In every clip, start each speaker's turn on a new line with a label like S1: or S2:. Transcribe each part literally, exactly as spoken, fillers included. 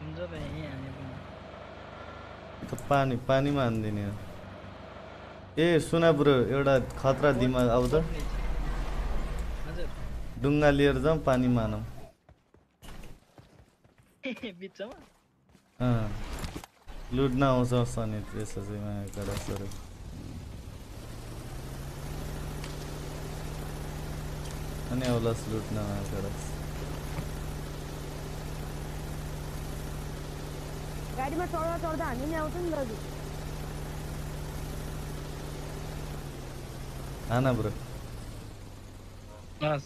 S1: हुन्छ त यहीँ हाने पनि
S2: त पानी पानीमा हान्दिने हो ए सुना ब्रो एउटा खतरा दिमाग आउ त
S1: हजुर
S2: डुङ्गा लिएर जाउँ पानीमा हानौँ
S1: बिचमा
S2: अँ लुट्न आउँछ सनी त्यसो चाहिँ माया कडसहरू अनि आउलास लुट्न माया कडस
S3: गाडीमा चढ्दा चढ्दा हामी नि आउँछ नि दाजु
S2: हाना ब्रो
S1: हस्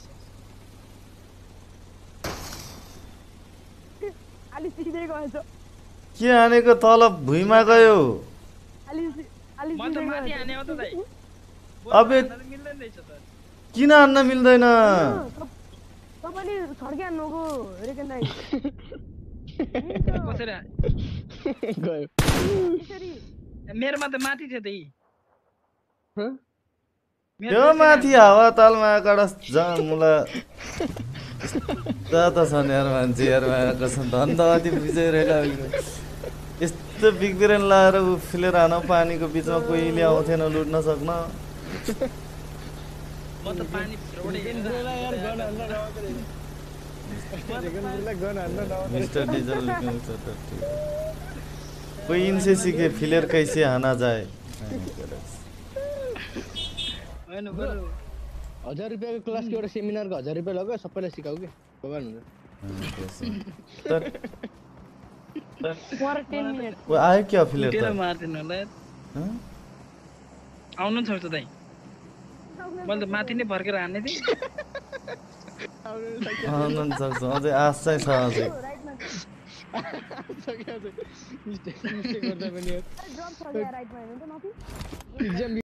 S3: अलि सिधै गएछ
S2: के हानेको तल भुइँमा गयो
S3: अलि अलि
S1: म त माथि हाने हो त दाइ
S2: अबे
S1: मिल्दैन रहेछ त
S2: किन हान्न मिल्दैन
S3: तपाईले छड्के हान्नुको रेकेन दाइ
S1: कसरी
S4: गयो
S3: यसरी
S1: मेरोमा त माथि थियो त यी
S2: त्यो माथि हावा तालमा कडस जान मुला त छ नि यार मान्छे यार माया कसम धन्दावादी विजय रहेला यस्तो बिग्बिरेन लाएर उफिलेर हान पानीको बिचमा कोहीले आउँथेन लुट्न सक्न
S1: म त पानी भित्रबाटै
S2: मिस्टर डीजल लुकिङ छ त ठीक कोई इनसे सीखे फिलेर कैसे आना जाए
S1: हैन बरु
S4: हजार रुपियाँको क्लासको एउटा सेमिनारको हजार रुपियाँ लग्यो सबैलाई सिकाऊ के भगवान हुन्छ
S2: तर
S3: फर टेन मिनेट
S2: वो आयो क्या फिलेर
S1: तेरो
S2: त
S1: मार्दिनु होला
S2: हँ?
S1: आउनु नि सक्छ दाइ मैले त माथि नै फर्केर हान्ने थिएँ
S2: आउनु नि सक्छ अझै आश चाहिँ छ अझै
S3: राइटमा
S4: मिस्टेक मिस्टेक गर्दा पनि
S3: ड्रप छ क्या राइटमा हेर्नु त माथि
S4: इक्जाम